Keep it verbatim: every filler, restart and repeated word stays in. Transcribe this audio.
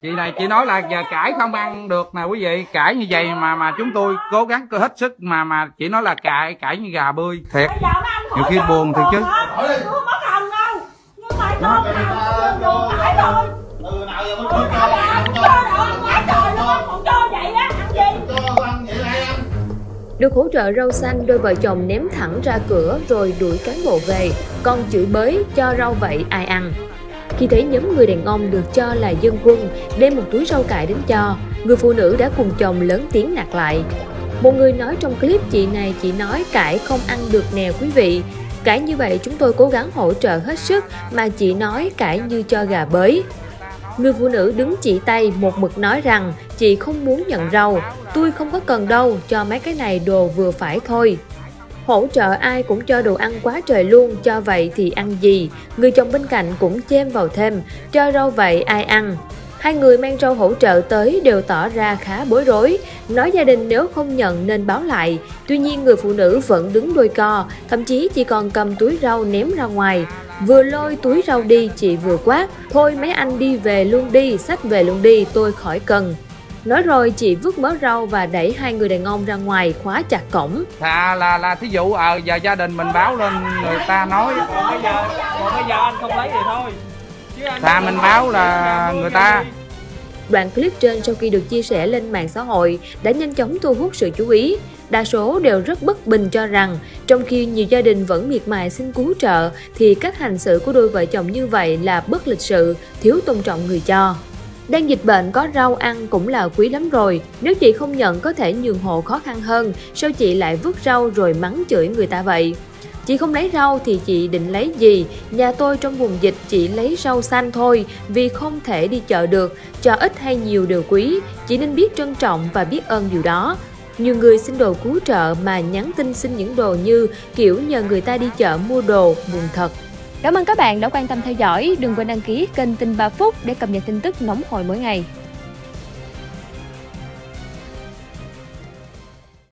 Chị này chị nói là giờ cải không ăn được nè quý vị, cải như vậy mà mà chúng tôi cố gắng hết sức mà mà chị nói là cải cải như gà bươi thiệt, nhiều khi buồn thiệt chứ. Được hỗ trợ rau xanh, đôi vợ chồng ném thẳng ra cửa rồi đuổi cán bộ về, còn chửi bới cho rau vậy ai ăn. Khi thấy nhóm người đàn ông được cho là dân quân đem một túi rau cải đến cho, người phụ nữ đã cùng chồng lớn tiếng nạt lại. Một người nói trong clip, chị này chỉ nói cải không ăn được nè quý vị. Cải như vậy chúng tôi cố gắng hỗ trợ hết sức mà chị nói cải như cho gà bới. Người phụ nữ đứng chỉ tay một mực nói rằng chị không muốn nhận rau, tôi không có cần đâu, cho mấy cái này đồ vừa phải thôi. Hỗ trợ ai cũng cho đồ ăn quá trời luôn, cho vậy thì ăn gì? Người chồng bên cạnh cũng chêm vào thêm, cho rau vậy ai ăn? Hai người mang rau hỗ trợ tới đều tỏ ra khá bối rối, nói gia đình nếu không nhận nên báo lại. Tuy nhiên người phụ nữ vẫn đứng đôi co, thậm chí chỉ còn cầm túi rau ném ra ngoài. Vừa lôi túi rau đi, chị vừa quát, thôi mấy anh đi về luôn đi, xách về luôn đi, tôi khỏi cần. Nói rồi chị vứt mớ rau và đẩy hai người đàn ông ra ngoài, khóa chặt cổng. Thà là là thí dụ ờ giờ gia đình mình báo lên người ta nói, còn bây giờ còn bây giờ anh không lấy thì thôi. Thà mình báo là người ta. Đoạn clip trên sau khi được chia sẻ lên mạng xã hội đã nhanh chóng thu hút sự chú ý. Đa số đều rất bất bình cho rằng trong khi nhiều gia đình vẫn miệt mài xin cứu trợ thì cách hành xử của đôi vợ chồng như vậy là bất lịch sự, thiếu tôn trọng người cho. Đang dịch bệnh có rau ăn cũng là quý lắm rồi, nếu chị không nhận có thể nhường hộ khó khăn hơn, sao chị lại vứt rau rồi mắng chửi người ta vậy? Chị không lấy rau thì chị định lấy gì? Nhà tôi trong vùng dịch chỉ lấy rau xanh thôi vì không thể đi chợ được, cho ít hay nhiều đều quý, chị nên biết trân trọng và biết ơn điều đó. Nhiều người xin đồ cứu trợ mà nhắn tin xin những đồ như kiểu nhờ người ta đi chợ mua đồ, buồn thật. Cảm ơn các bạn đã quan tâm theo dõi, đừng quên đăng ký kênh Tin ba Phút để cập nhật tin tức nóng hổi mỗi ngày.